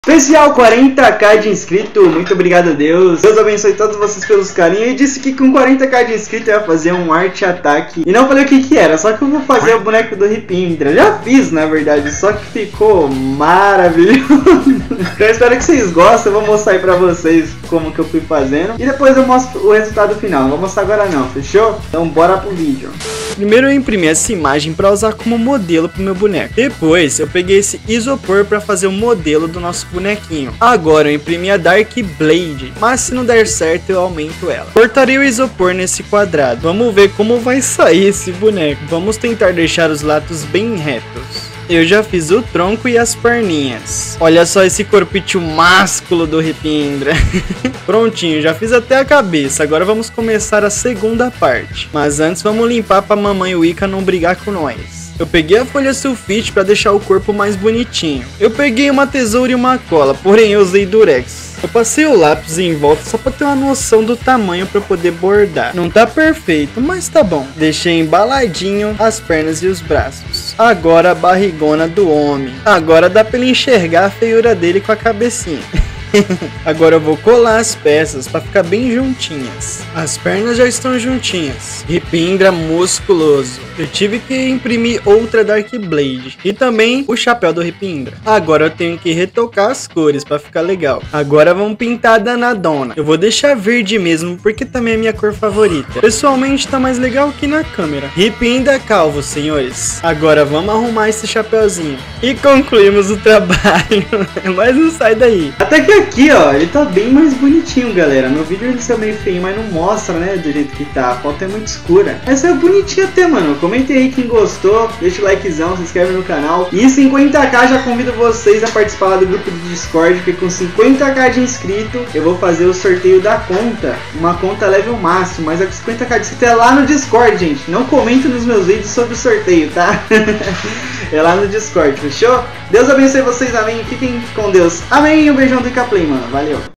Especial 40k de inscrito, muito obrigado a Deus. Deus abençoe todos vocês pelos carinhos. E disse que com 40k de inscrito eu ia fazer um arte ataque. E não falei o que era, só que eu vou fazer o boneco do Ripindra. Já fiz na verdade, só que ficou maravilhoso. Então eu espero que vocês gostem, eu vou mostrar aí pra vocês como que eu fui fazendo. E depois eu mostro o resultado final, não vou mostrar agora não, fechou? Então bora pro vídeo. Primeiro eu imprimi essa imagem para usar como modelo pro meu boneco. Depois eu peguei esse isopor para fazer o modelo do nosso bonequinho. Agora eu imprimi a Dark Blade, mas se não der certo eu aumento ela. Cortarei o isopor nesse quadrado. Vamos ver como vai sair esse boneco. Vamos tentar deixar os lados bem retos. Eu já fiz o tronco e as perninhas. Olha só esse corpite másculo do Ripindra. Prontinho, já fiz até a cabeça. Agora vamos começar a segunda parte. Mas antes vamos limpar pra mamãe Wicca não brigar com nós. Eu peguei a folha sulfite para deixar o corpo mais bonitinho. Eu peguei uma tesoura e uma cola, porém eu usei durex. Eu passei o lápis em volta só para ter uma noção do tamanho para poder bordar. Não tá perfeito, mas tá bom. Deixei embaladinho as pernas e os braços. Agora a barrigona do homem. Agora dá para ele enxergar a feiura dele com a cabecinha. Agora eu vou colar as peças para ficar bem juntinhas. As pernas já estão juntinhas. Ripindra musculoso. Eu tive que imprimir outra Dark Blade e também o chapéu do Ripindra. Agora eu tenho que retocar as cores para ficar legal. Agora vamos pintar a danadona. Eu vou deixar verde mesmo porque também é minha cor favorita. Pessoalmente tá mais legal que na câmera. Ripindra calvo, senhores. Agora vamos arrumar esse chapéuzinho e concluímos o trabalho. Mas não sai daí. Até que aqui, ó, ele tá bem mais bonitinho, galera. No vídeo ele saiu meio feio, mas não mostra, né, do jeito que tá. A foto é muito escura. Mas saiu bonitinho até, mano. Comentem aí quem gostou, deixa o likezão, se inscreve no canal. E 50k já convido vocês a participar lá do grupo do Discord, porque com 50k de inscrito eu vou fazer o sorteio da conta. Uma conta level máximo, mas é com 50k de inscrito é lá no Discord, gente. Não comenta nos meus vídeos sobre o sorteio, tá? É lá no Discord, fechou? Deus abençoe vocês, amém. Fiquem com Deus. Amém. Um beijão do Icaplay, mano. Valeu.